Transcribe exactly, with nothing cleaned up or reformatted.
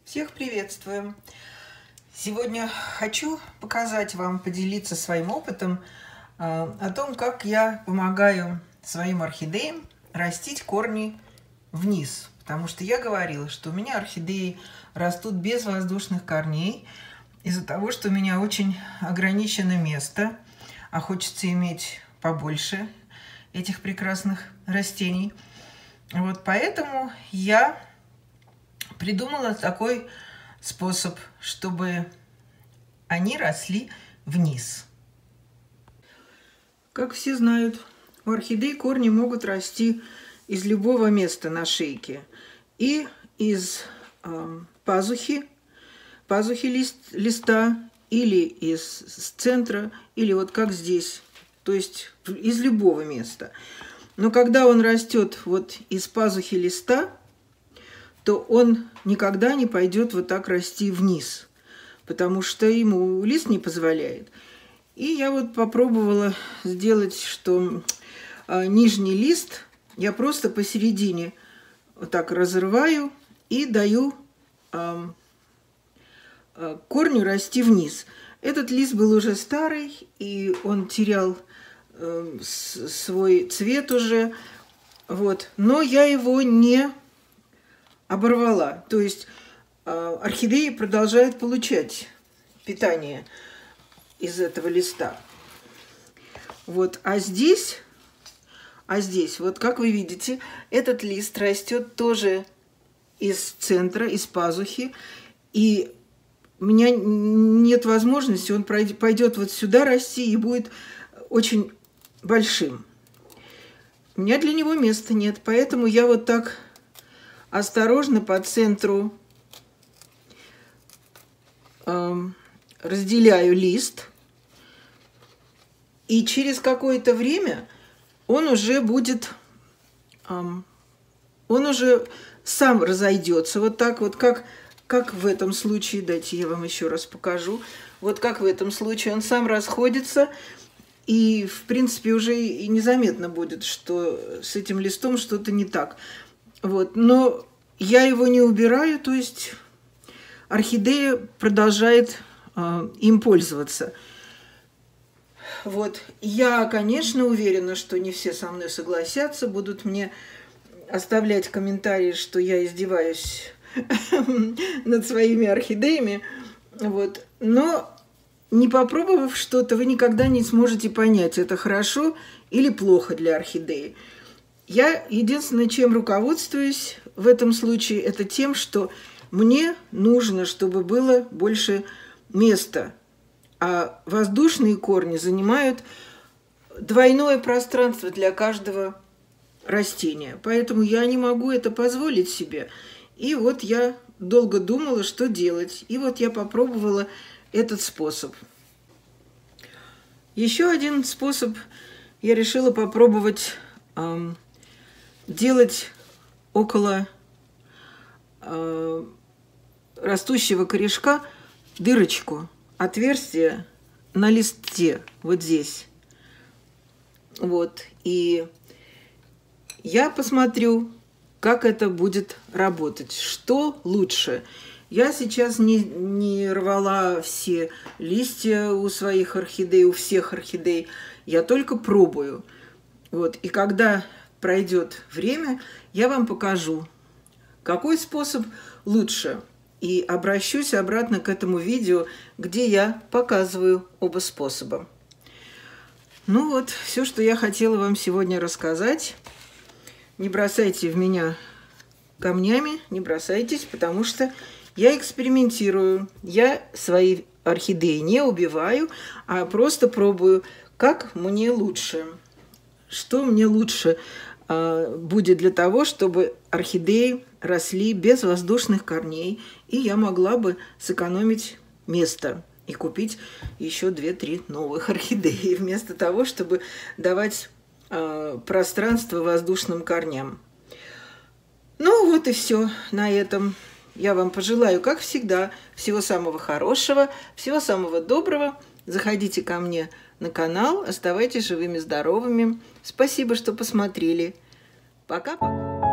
Всех приветствую! Сегодня хочу показать вам, поделиться своим опытом э, о том, как я помогаю своим орхидеям растить корни вниз. Потому что я говорила, что у меня орхидеи растут без воздушных корней из-за того, что у меня очень ограничено место, а хочется иметь побольше этих прекрасных растений. Вот поэтому я придумала такой способ, чтобы они росли вниз. Как все знают, у орхидей корни могут расти из любого места на шейке. И из э, пазухи, пазухи лист, листа, или из с центра, или вот как здесь, то есть из любого места. Но когда он растет вот из пазухи листа, то он никогда не пойдет вот так расти вниз, потому что ему лист не позволяет. И я вот попробовала сделать, что э, нижний лист я просто посередине вот так разрываю и даю э, э, корню расти вниз. Этот лист был уже старый, и он терял э, свой цвет уже, вот. Но я его не оборвала. То есть э, орхидеи продолжают получать питание из этого листа. Вот, а здесь, а здесь, вот как вы видите, этот лист растет тоже из центра, из пазухи, и у меня нет возможности, он пойдет вот сюда расти и будет очень большим. У меня для него места нет, поэтому я вот так осторожно по центру э, разделяю лист, и через какое-то время он уже будет, э, он уже сам разойдется. Вот так вот, как, как в этом случае, дайте я вам еще раз покажу. Вот как в этом случае он сам расходится, и в принципе уже и незаметно будет, что с этим листом что-то не так. Вот, но я его не убираю, то есть орхидея продолжает э, им пользоваться. Вот, я, конечно, уверена, что не все со мной согласятся, будут мне оставлять комментарии, что я издеваюсь над своими орхидеями. Вот, но не попробовав что-то, вы никогда не сможете понять, это хорошо или плохо для орхидеи. Я единственное, чем руководствуюсь в этом случае, это тем, что мне нужно, чтобы было больше места. А воздушные корни занимают двойное пространство для каждого растения. Поэтому я не могу это позволить себе. И вот я долго думала, что делать. И вот я попробовала этот способ. Еще один способ я решила попробовать эм, делать около э, растущего корешка дырочку, отверстие на листе, вот здесь. Вот. И я посмотрю, как это будет работать, что лучше. Я сейчас не, не рвала все листья у своих орхидей, у всех орхидей. Я только пробую. Вот. И когда пройдет время, я вам покажу, какой способ лучше. И обращусь обратно к этому видео, где я показываю оба способа. Ну вот, все, что я хотела вам сегодня рассказать. Не бросайте в меня камнями, не бросайтесь, потому что я экспериментирую. Я свои орхидеи не убиваю, а просто пробую, как мне лучше. Что мне лучше будет для того, чтобы орхидеи росли без воздушных корней, и я могла бы сэкономить место и купить еще две-три новых орхидеи, вместо того, чтобы давать э, пространство воздушным корням. Ну вот и все на этом. Я вам пожелаю, как всегда, всего самого хорошего, всего самого доброго. Заходите ко мне на канал, оставайтесь живыми, здоровыми. Спасибо, что посмотрели. Пока-пока.